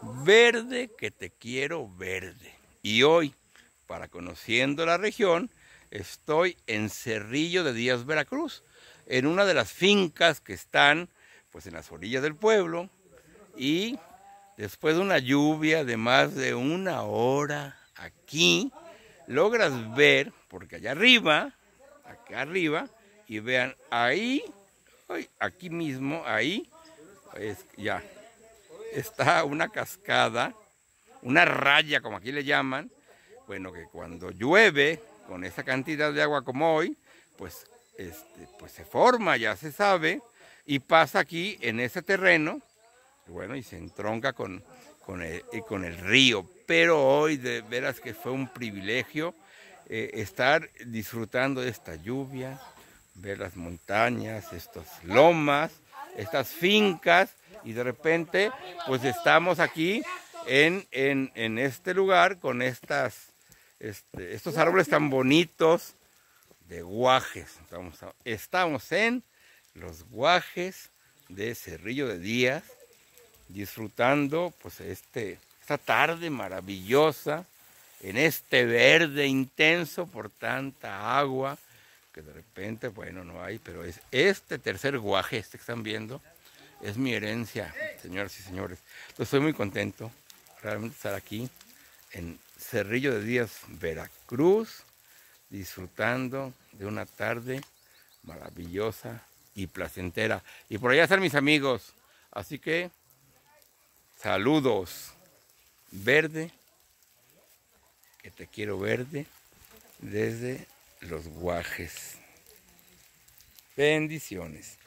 Verde que te quiero verde. Y hoy, para conociendo la región, estoy en Cerrillo de Díaz, Veracruz, en una de las fincas que están pues en las orillas del pueblo, y después de una lluvia de más de una hora aquí, logras ver, porque allá arriba, acá arriba, y vean ahí, aquí mismo, ahí, ya, está una cascada, una raya como aquí le llaman. Bueno, que cuando llueve con esa cantidad de agua como hoy, pues, pues se forma, ya se sabe, y pasa aquí en ese terreno, bueno, y se entronca con el río. Pero hoy de veras que fue un privilegio estar disfrutando de esta lluvia, ver las montañas, estas lomas, estas fincas, y de repente pues estamos aquí en este lugar con estos árboles tan bonitos de guajes. Estamos en los guajes de Cerrillo de Díaz, disfrutando pues esta tarde maravillosa en este verde intenso por tanta agua que de repente, bueno, no hay, pero es este tercer guaje, que están viendo, es mi herencia, señoras y señores. Entonces estoy muy contento realmente de estar aquí en Cerrillo de Díaz, Veracruz, disfrutando de una tarde maravillosa y placentera. Y por allá están mis amigos, así que saludos. Verde, que te quiero verde, desde los guajes. Bendiciones.